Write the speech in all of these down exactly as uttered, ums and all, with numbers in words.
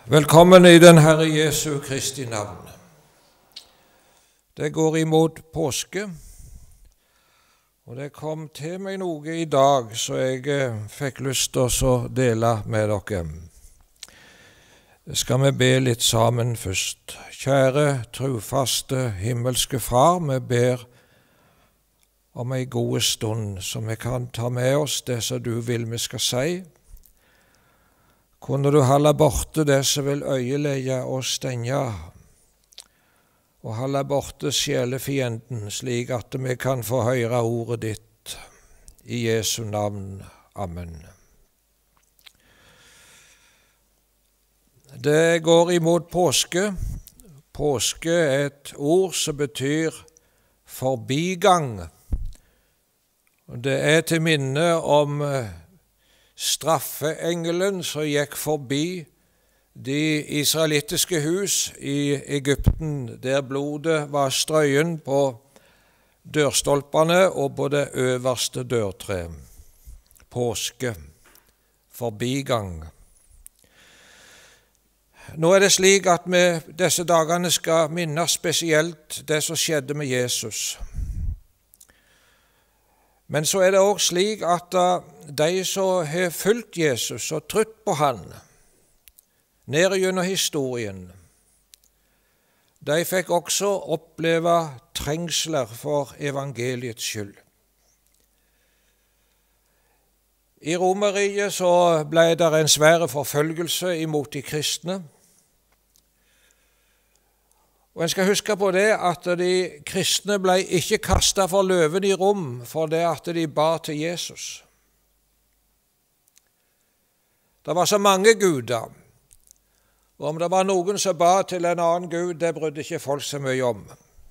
Velkommen i den Herre Jesu Kristi navn. Det går imot påske, og det kom til meg noe i dag så jeg eh, fikk lyst til å dele med dere. Det skal vi be litt sammen først. Kjære, trofaste, himmelske Far, vi ber om ei god stund som vi kan ta med oss det som du vil vi skal si. Kunne du holde borte det som vil øyelegge og stenge, og holde borte sjelefienden, slik at vi kan få høre ordet ditt. I Jesu navn. Amen. Det går imot påske. Påske er et ord som betyr forbigang. Det er til minne om straffeengelen som gikk forbi de israelittiske hus i Egypten, der blodet var strøyen på dørstolpene og på det øverste dørtre. Påske, forbigang. Nå er det slik at vi disse dagene skal minnes spesielt det som skjedde med Jesus. Men så er det også slik at de som har fulgt Jesus og trutt på han, nede gjennom historien, de fikk også oppleve trengsler for evangeliets skyld. I Romerriket så ble det en svær forfølgelse imot de kristne. Og en skal huske på det at de kristne ble ikke kastet for løven i rom for det at de ba til Jesus. Det var så mange guder, og om det var noen som ba til en annen gud, det brydde ikke folk så mye om.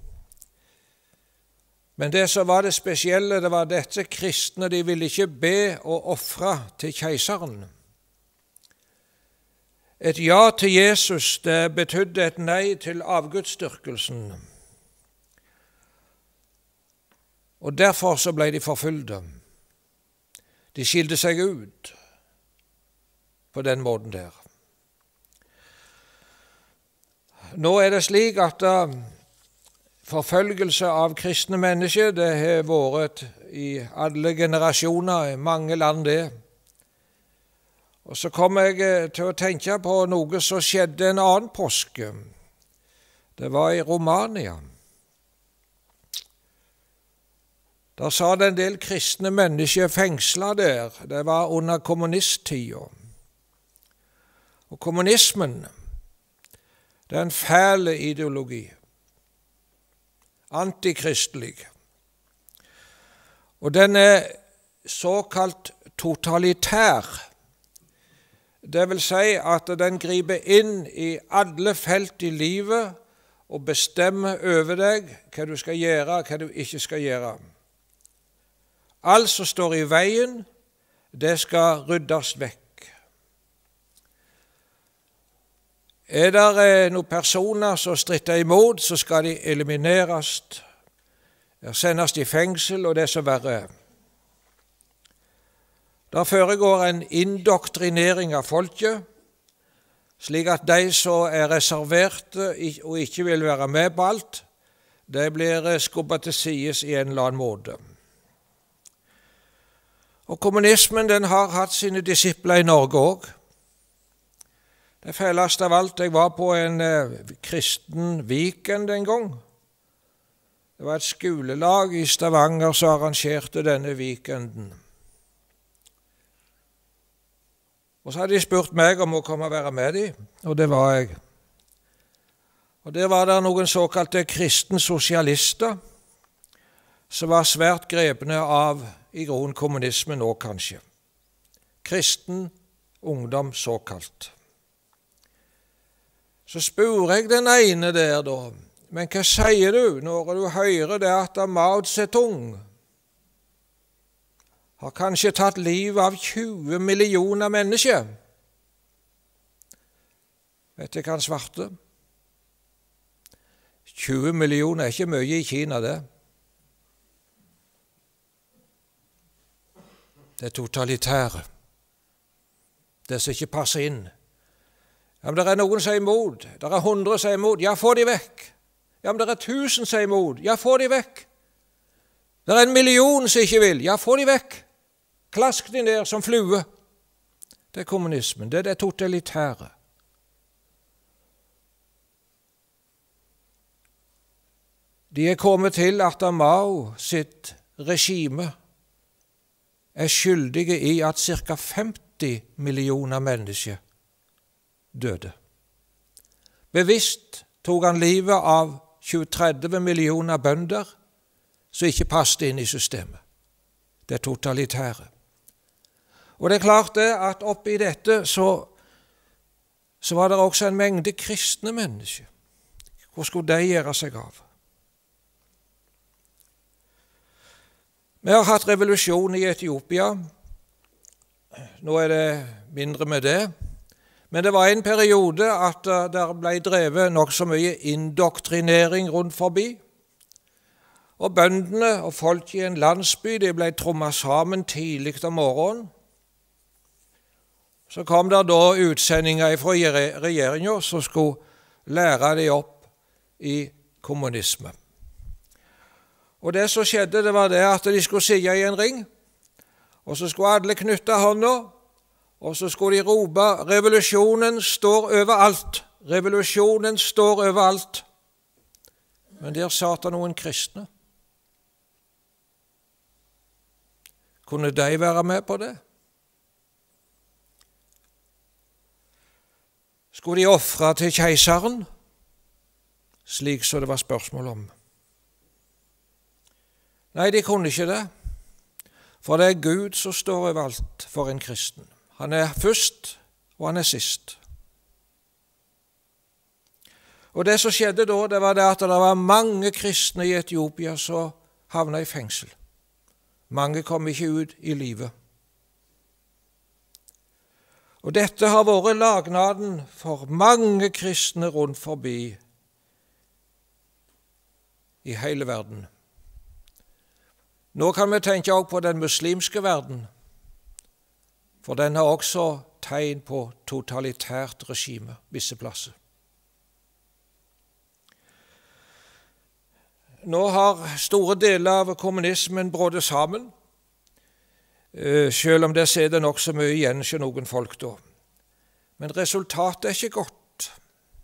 Men det som var det spesielle, det var dette kristne, de ville ikke be og ofre til keiseren. Et ja til Jesus, det betydde et nei til avgudsdyrkelsen. Og derfor så ble de forfulgte. De skilte seg ut på den måten der. Nå er det slik at uh, forfølgelse av kristne mennesker, det har vært i alle generasjoner, i mange land det. Og så kom jeg til å tenke på noe som skjedde en annen påske. Det var i Romania. Der satt en del kristne mennesker fengslet der. Det var under kommunisttida. Og kommunismen, det er en fæl ideologi. Antikristelig. Og den er såkalt totalitær. Det vil si at den griper inn i alle felt i livet og bestemmer over deg hva du skal gjøre, hva du ikke skal gjøre. Alt som står i veien, det skal ryddes vekk. Er det noen personer som stritter imot, så skal de elimineres, sendes i fengsel og det som verre er. Der foregår en indoktrinering av folket, slik at de som er reserverte og ikke vil være med på alt, de blir skubbet til sides i en eller annen måte. Og kommunismen den har hatt sine disipler i Norge også. Det fæleste av alt, jeg var på en eh, kristen weekend en gang. Det var et skolelag i Stavanger som arrangerte denne weekenden. Og så hadde de spurt meg om å komme og være med dem, og det var jeg. Og der var det noen såkalte kristne sosialister som var svært grepne av i grunnen kommunismen også kanskje. Kristen ungdom såkalt. Så spør jeg den ene der da, men hva sier du når du hører det at Mao Zedong har kanskje tatt livet av tjue millioner mennesker? Vet du hva han svarte? tjue millioner er ikke mye i Kina, det. Det er totalitære. Det som ikke passer inn Ja, men det er noen som er imot. Det er hundre som er imot. Ja, få de vekk. Ja, men det er tusen som er imot. Ja, få de vekk. Det er en million som ikke vil. Ja, få de vekk. Klask de ned som flue. Det er kommunismen. Det er det totalitære. De er kommet til at Mao sitt regime er skyldige i at ca. femti millioner mennesker døde. Bevisst tok han livet av tjue til tretti millioner bønder som ikke passet inn i systemet. Det er totalitære. Og det er klart det at oppi dette så, så var det også en mengde kristne mennesker. Hvor skulle de gjøre seg av? Vi har hatt revolusjon i Etiopia. Nå er det mindre med det. Men det var en periode at det ble drevet nok så mye indoktrinering rundt forbi. Og bøndene og folk i en landsby de ble trommet sammen tidlig om morgenen. Så kom det da utsendinger fra regjeringen som skulle lære dem opp i kommunisme. Og det som skjedde, det var det at de skulle sitte i en ring, og så skulle alle knytte hånda, og så skulle de rope, revolusjonen står overalt, revolusjonen står overalt. Men der satt det noen kristne. Kunne de være med på det? Skulle de ofre til keiseren, slik som det var spørsmål om? Nei, de kunne ikke det, for det er Gud som står overalt for en kristen. Han er først, og han er sist. Og det som skjedde da, det var det at det var mange kristne i Etiopia som havnet i fengsel. Mange kom ikke ut i livet. Og dette har vært lagnaden for mange kristne rundt forbi i hele verden. Nå kan vi tenke også på den muslimske verden, for den har også tegn på totalitært regime visse plasser. Nå har store deler av kommunismen brådet sammen, selv om det sitter nok så mye igjen hos noen folk da. Men resultatet er ikke godt.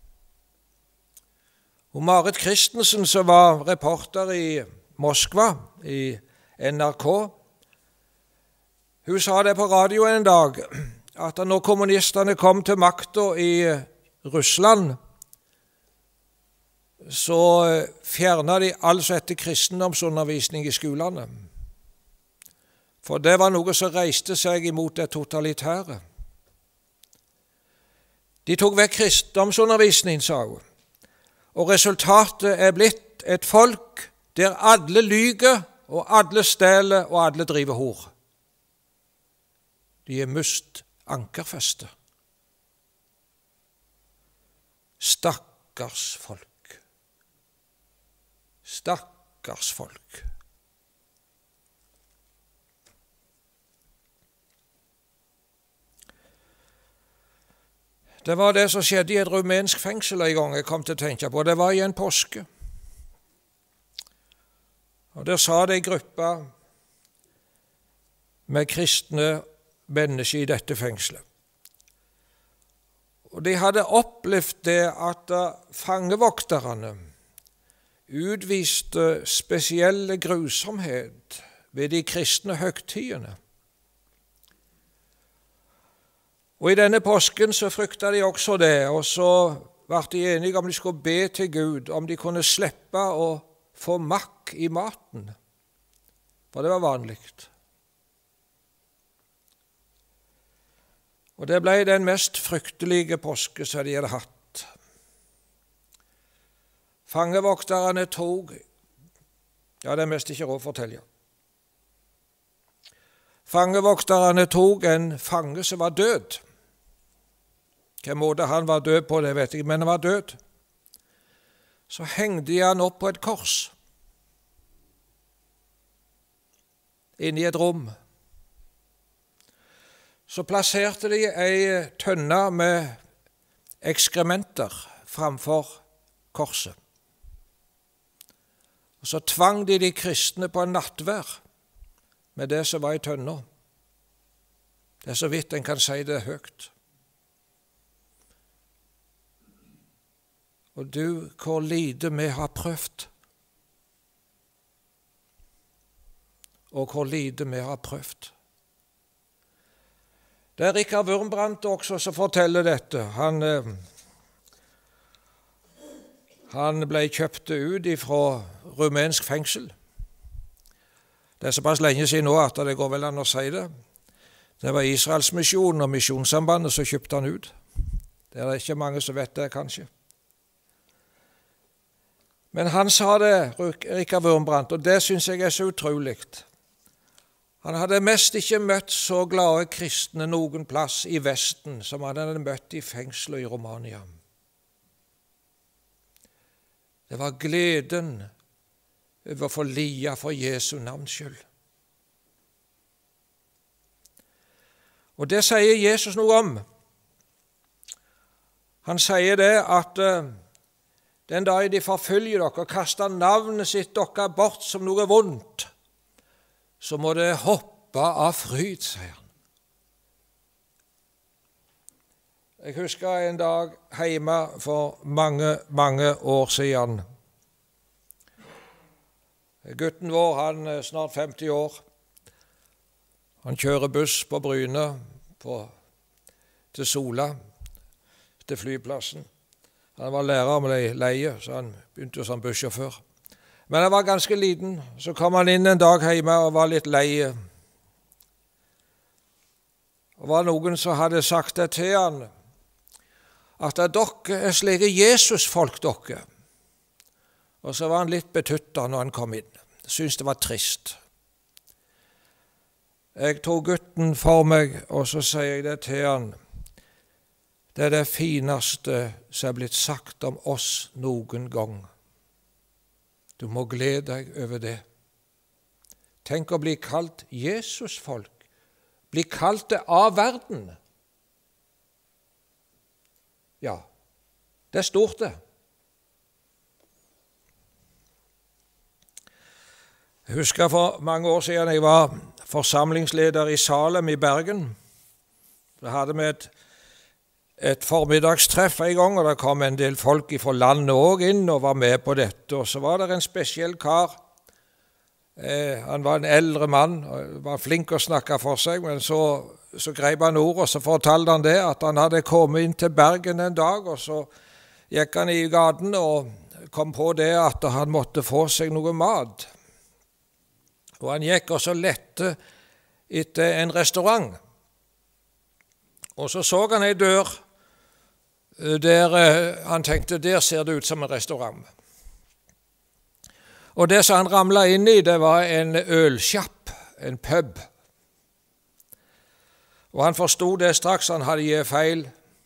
Og Marit Christensen, som var reporter i Moskva, i N R K, hun sa det på radio en dag, at når kommunistene kom til makta i Russland, så fjernet de altså etter kristendomsundervisning i skolene. For det var noe som reiste seg imot det totalitære. De tok vekk kristendomsundervisning, sa hun. Og resultatet er blitt et folk der alle lyger, og alle stjeler, og alle driver hor. De er mist ankerfeste. Stakkars folk. Stakkars folk. Det var det som skjedde i et rumensk fengsel en gang jeg kom til å tenke på. Det var i en påske. Og der sa det en gruppe med kristne mennesker i dette fengselet. Og de hadde opplevd det at fangevokterne utviste spesielle grusomhet ved de kristne høgtidene. Og i denne påsken så frykta de også det, og så ble de enige om de skulle be til Gud, om de kunne slippe å få makk i maten, for det var vanlig. Og det ble den mest fryktelige påske som de hadde hatt. Fangevokterne tok, ja det er mest ikke råd å fortelle. Fangevokterne tok en fange som var død. Hvilken måte han var død på, det vet jeg, men han var død. Så hengte de han opp på et kors, inne i et rom. Så plasserte de ei tønne med ekskrementer framfor korset. Og så tvang de de kristne på en nattvær med det som var i tønna. Det er så vidt en kan si det høyt. Og du, hvor lite vi har prøvd, og hvor lite vi har prøvd. Det er Rikard Wurmbrand også som forteller dette. Han, eh, han ble kjøpt ut fra rumensk fengsel. Det er såpass lenge siden nå at det går vel an å si det. Det var Israelsmisjonen og Misjonssambandet som kjøpte han ut. Det er ikke mange som vet det, kanskje. Men han sa det, Rikard Wurmbrand, og det synes jeg er så utrolig. Han hadde mest ikke møtt så glade kristne noen plass i Vesten som han hadde møtt i fengselet i Romania. Det var gleden over å få lia for Jesu navns skyld. Og det sier Jesus noe om. Han sier det at uh, den dag de forfølger dere og kaster navnet sitt dere bort som noe vondt, så må det hoppe av fryd, sier han. Jeg husker en dag hjemme for mange, mange år siden. Gutten vår, han er snart femti år. Han kjører buss på Bryne på, til Sola, til flyplassen. Han var lærer med leie, så han begynte som bussjåfør. Men han var ganske liten, så kom han inn en dag hjemme og var litt leie. Og var noen som hadde sagt det til han, at dere er slike Jesus-folk, dere. Og så var han litt betuttet når han kom inn. Syntes det var trist. Jeg tok gutten for meg, og så sier jeg det til han. Det er det fineste som er blitt sagt om oss noen gang. Du må glede deg over det. Tenk å bli kalt Jesus-folk. Bli kalt det av verden. Ja, det er stort det. Jeg husker for mange år siden jeg var forsamlingsleder i Salem i Bergen. Da hadde vi et et formiddagstreff en gang, og det kom en del folk fra landet også inn og var med på dette. Og så var det en spesiell kar. Eh, han var en eldre mann, og var flink å snakke for seg, men så, så grep han ord, og så fortalte han det, at han hadde kommet inn til Bergen en dag, og så gikk han i gaten og kom på det at han måtte få seg noe mat. Og han gikk og så lette etter en restaurant. Og så så han en dør der han tenkte, der ser det ut som en restaurant. Og det som han ramlet inn i, det var en ølsjapp, en pub. Og han forstod det straks, han hadde gitt feil.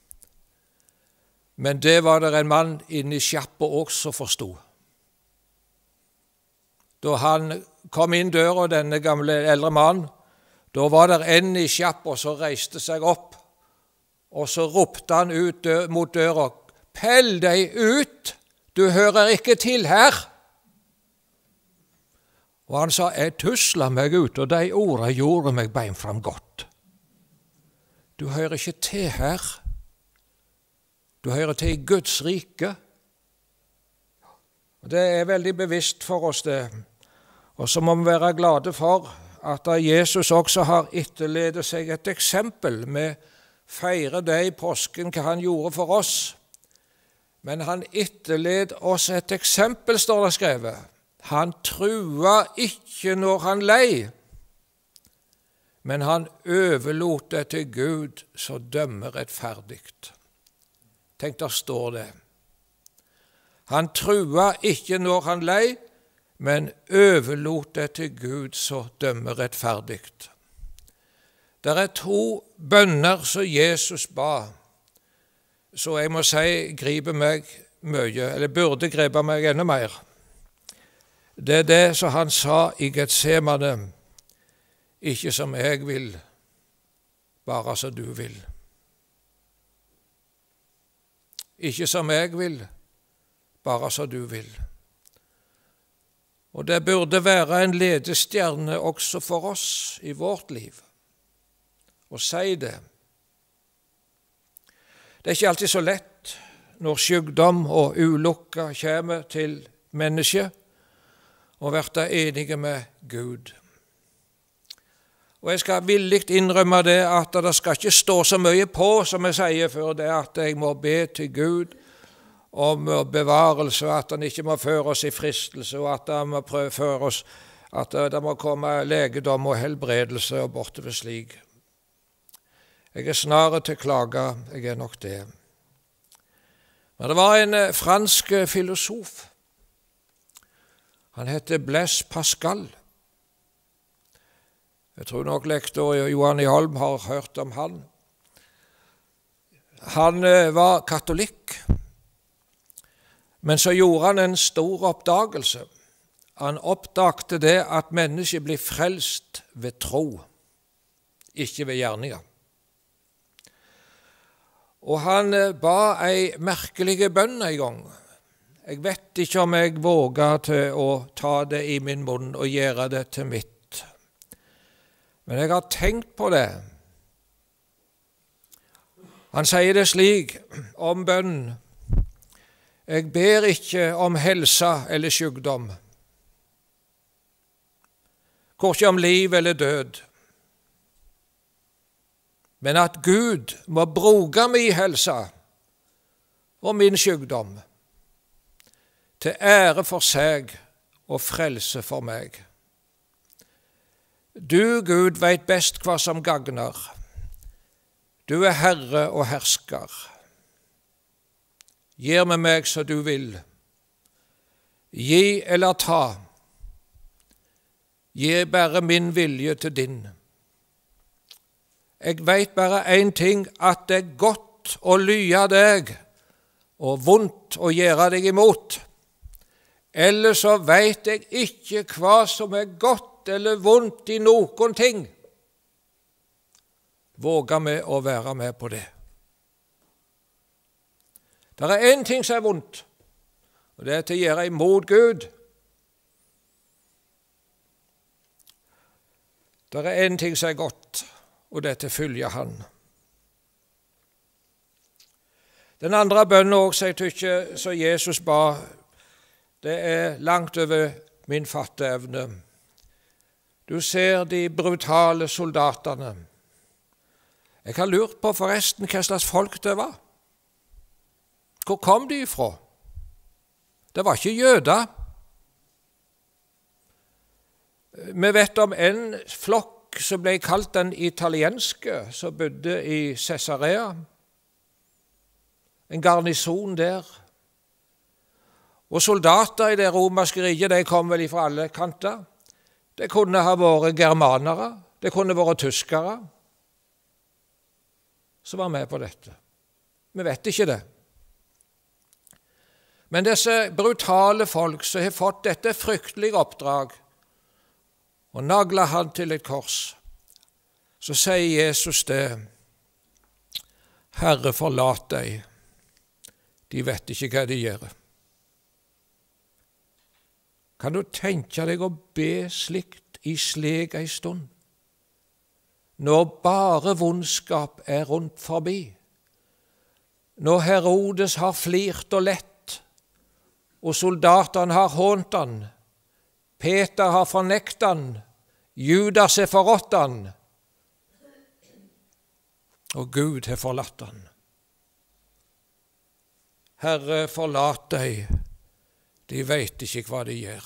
Men det var det en mann inne i sjappa også forstod. Da han kom inn døra, denne gamle eldre mannen, da var det en i sjappa som reiste seg opp, og så ropte han ut dø- mot døra, «Pell deg ut, du hører ikke til her!» Og han sa, «Jeg tusla meg ut, og de ordene gjorde meg bein fram godt. Du hører ikke til her. Du hører til i Guds rike.» Og det er veldig bevisst for oss det. Og så må vi være glade for at Jesus også har etterledet seg et eksempel med feire det i påsken, hva han gjorde for oss. Men han etterled oss et eksempel, står det skrevet. Han trua ikke når han lei, men han overlot det til Gud, så dømmer rettferdigt. Tenk, der står det. Han trua ikke når han lei, men overlot det til Gud, så dømmer rettferdigt. Det er to bønner som Jesus ba, så jeg må si griper meg mye, eller burde gripe meg enda mer. Det er det som han sa i Getsemane, ikke som jeg vil, bare som du vil. ikke som jeg vil, bare som du vil. Og det burde være en ledestjerne også for oss i vårt liv, å si det. Det er ikke alltid så lett når sykdom og ulykke kommer til mennesket, å være enige med Gud. Og jeg skal villig innrømme det at det skal ikke stå så mye på, som jeg sier før, det at jeg må be til Gud om bevarelse, og at han ikke må føre oss i fristelse, og at han må prøve føre oss, at det må komme legedom og helbredelse og bortover slik. Jeg er snare til klage, jeg er nok det. Men det var en fransk filosof. Han heter Blaise Pascal. Jeg tror nok lektor Johan I. Holm har hørt om han. Han var katolikk, men så gjorde han en stor oppdagelse. Han oppdagte det at mennesket blir frelst ved tro, ikke ved gjerninger. Og han ba ei merkelige bønn en gang. Jeg vet ikke om jeg våger til å ta det i min munn og gjøre det til mitt. Men jeg har tenkt på det. Han sier det slik om bønn: jeg ber ikke om helse eller sykdom, korkje om liv eller død, men at Gud må bruke min helse og min sykdom til ære for seg og frelse for meg. Du, Gud, vet best hva som gagner. Du er Herre og hersker. Gjør med meg så du vil. Gi eller ta. Gi bare min vilje til din. Jeg vet bare en ting, at det er godt å lye deg, og vondt å gjøre deg imot. Ellers så vet jeg ikke hva som er godt eller vondt i noen ting. Våger vi å være med på det? Det er en ting som er vondt, og det er til å gjøre imot Gud. Det er en ting som er godt, og det er til å følge Han. Den andre bønnen også, jeg tykker, som Jesus ba, det er langt over min fatteevne. Du ser de brutale soldatene. Jeg har lurt på forresten hva slags folk det var. Hvor kom de ifra? Det var ikke jøder. Vi vet om en flokk som ble kalt den italienske, som bodde i Caesarea. En garnison der. Og soldater i det romerske riket, de kom vel fra alle kanter. Det kunne ha vært germanere, det kunne vært tyskere som var med på dette. Vi vet ikke det. Men disse brutale folk som har fått dette fryktelige oppdrag, og nagler han til et kors, så sier Jesus det: Herre, forlat deg, de vet ikke hva de gjør. Kan du tenke deg å be slikt i slik ei stund, når bare vondskap er rundt forbi, når Herodes har flirt og lett, og soldatene har hånt han, Peter har fornekt han, Judas har forrådt han, og Gud har forlatt han. Herre, forlat deg, de vet ikke hva de gjør.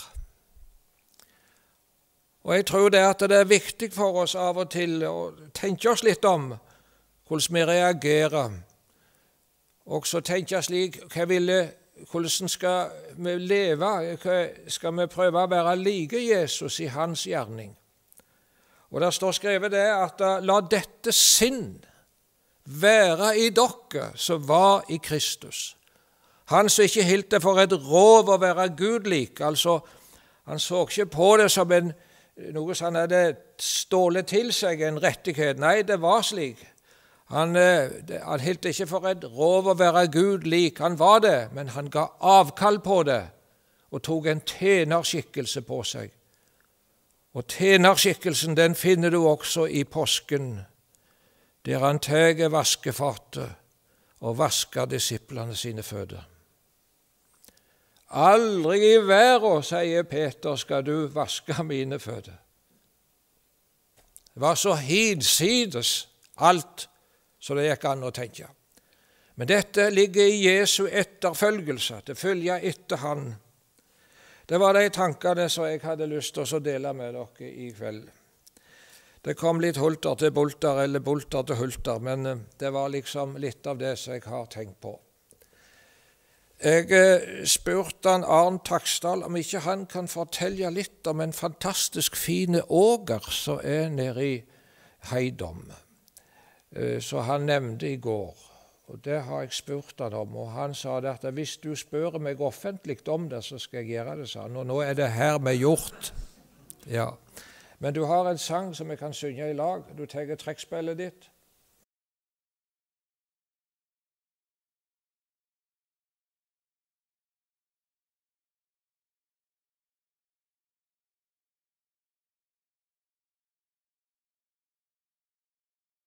Og jeg tror det at det er viktig for oss av og til å tenke oss litt om hvordan vi reagerer. Og så tenke slik, hva ville, hvordan skal vi leve? Hva skal vi prøve å være like Jesus i hans gjerning? Og der står skrevet det at la dette sinn være i dere som var i Kristus. Han som ikke hilt det for et rov å være Gud lik, altså han så ikke på det som en, noe som han hadde stålet til seg, en rettighet. Nei, det var slik Han, han hilt ikke for et rov å være Gud lik. Han var det, men han ga avkall på det og tok en tjenerskikkelse på seg. Og tjenerskikkelsen, den finner du også i påsken, der han teger vaskefatet og vasker disiplene sine føtter. Aldri i verden, sier Peter, skal du vaske mine føtter. Det var så hinsides alt så det gikk an å tenke. Men dette ligger i Jesu etterfølgelse, det følger etter han. Det var de tankene som jeg hadde lyst til å dele med dere i kveld. Det kom litt hulter til bolter, eller bolter til hulter, men det var liksom litt av det som jeg har tenkt på. Jeg spurte han Arn Taksdal om ikke han kan fortelle litt om en fantastisk fine åger som er nede i Heidom, som han nevnte i går. Og det har jeg spurt han om, og han sa det at hvis du spør meg offentlig om det, så skal jeg gjøre det, sa han. Og nå er det her med gjort. Ja. Men du har en sang som jeg kan synge i lag. Du tar trekkspillet ditt.